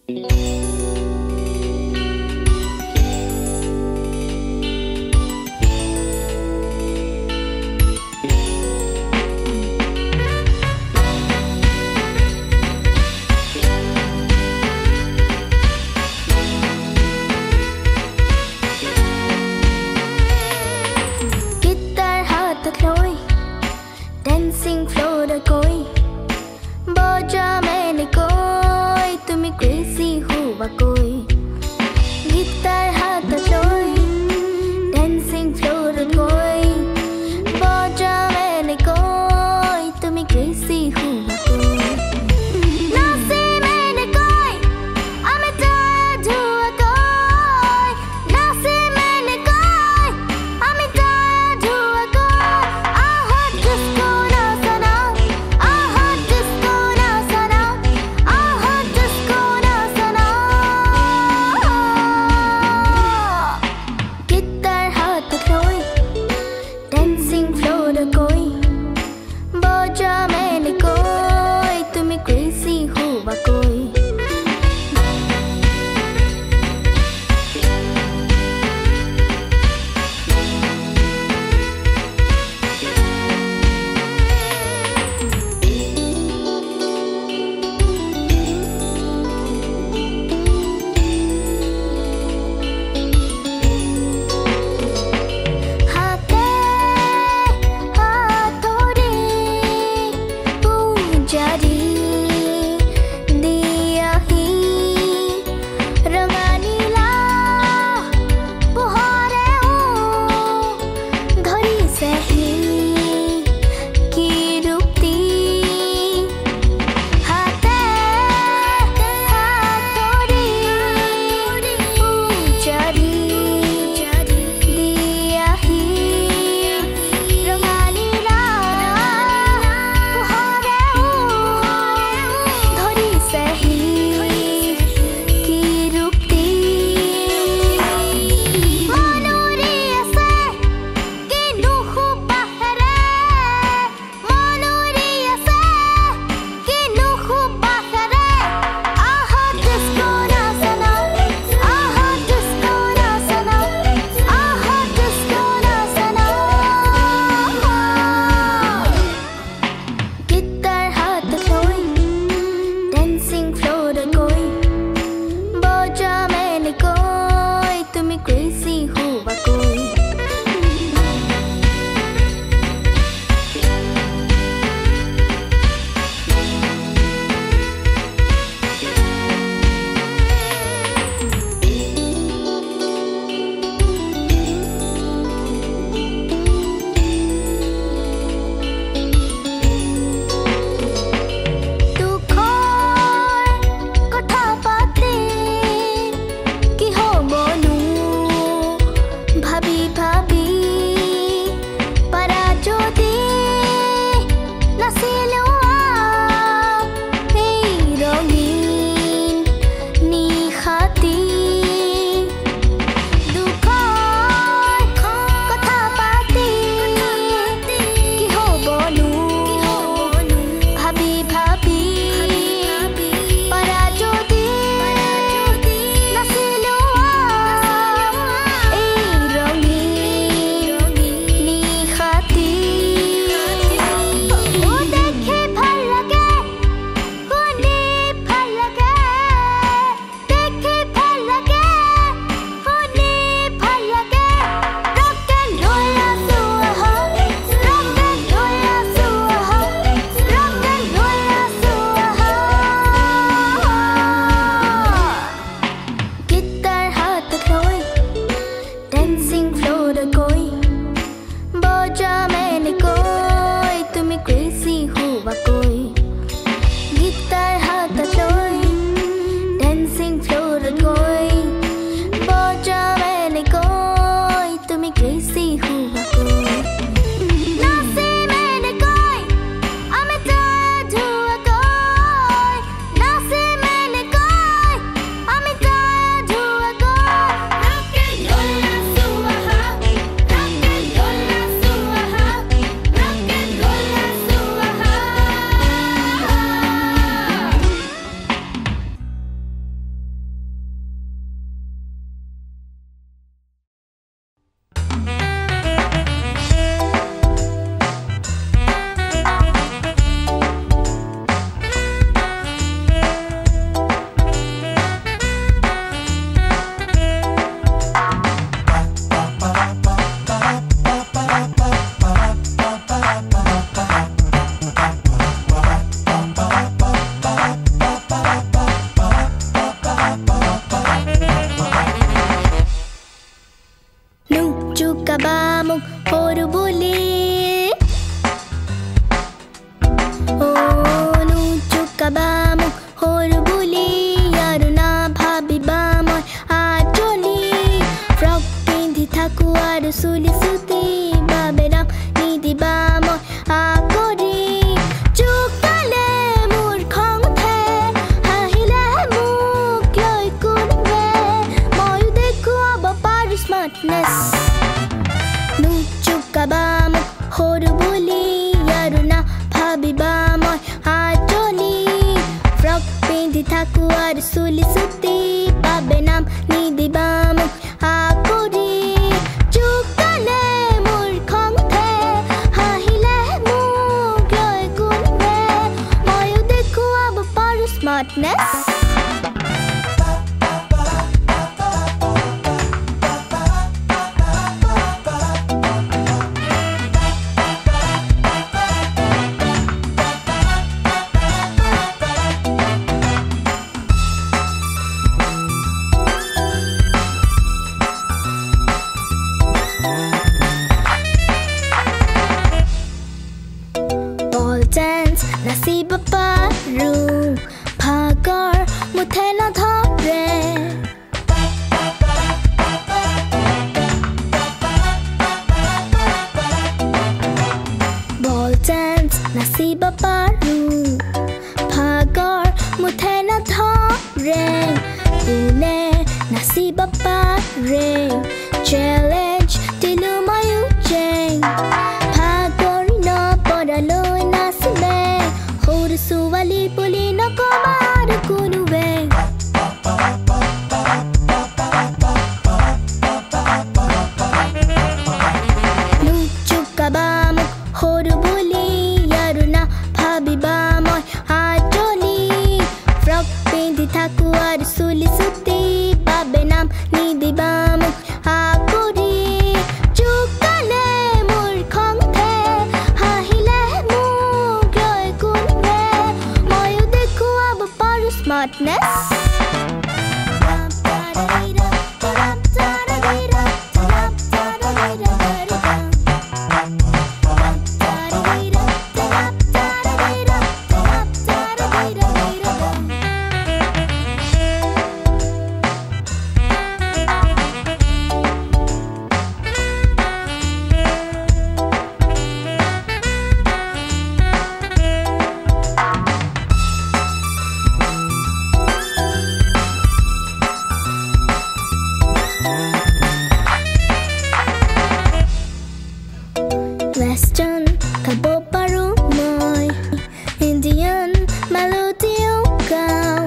dancing floor the koi boja mene koi tumi crazy huwa koi guitar hat loi dancing floor the koi boja mene koi tumi crazy huwa koi nasi mene koi ame tad huwa koi nasi mene koi ame tad huwa koi dancing floor the koi boja mene koi tumi crazy huwa koi hate ha সৰু বুলি আৰু না ভাবিবা মই আজলি frock পিন্ধি থাকো আৰু চুলি চুটি বাবে নাম নিদিবা মোক আকৰি জোকালে মোৰ খং উঠে হাঁহিলে মোক লৈ কোনোৱে ময়ো দেখুৱাব পাৰো স্মাৰ্টনেছ dance নাচিব পাৰো ভাগৰ মুঠে নধৰে বল dance নাচিব পাৰো ভাগৰ মুঠে নধৰে কোনে নাচিব পাৰে চেলেঞ্জ দিলো ময়ো জেং ভাগৰ নপৰালৈ ছোৱালী বুলি নকবা আৰু কোনোৱে নুচুকাবা মোক সৰু বুলি আৰু না ভাবিবা মই আজলি ফ্ৰক পিন্ধি থাকো আৰু চুলি চুটি বাবে নাম নিদিবা মোক আকৰি জোকালে মোৰ খং উঠে হাঁহিলে মোক লৈ কোনোৱে ময়ো দেখুৱাব পাৰো স্মাৰ্টনেছ Western খাব পাৰো মই Indian মেলোডিও গাওঁ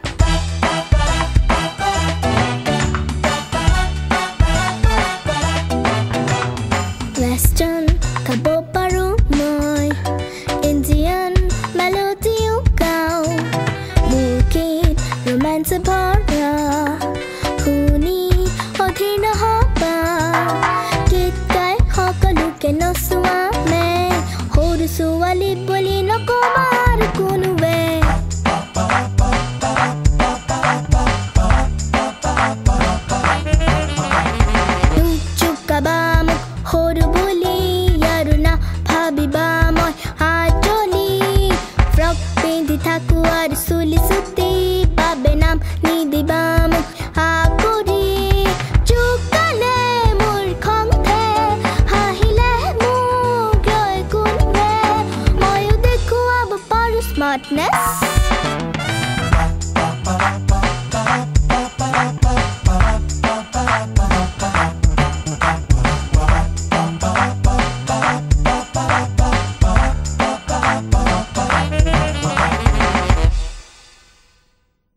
Western খাব পাৰো মই Indian মেলোডিও গাওঁ মোৰ গীত ৰোমাঞ্চ ভৰা শুনি অধীৰ নহবা গীত গাই সকলোকে নচোৱা মে সৰু ছোৱালী বুলি নকবা আৰু কোনোৱে নুচুকাবা মোক সৰু বুলি আৰু না ভাবিবা মই আজলি ফ্ৰক পিন্ধি থাকো আৰু চুলি চুটি বাবে নাম নিদিবা মোক আকৰি জোকালে মোৰ খং উঠে হাঁহিলে মোক লৈ কোনোৱে ময়ো দেখুৱাব পাৰো স্মাৰ্টনেছ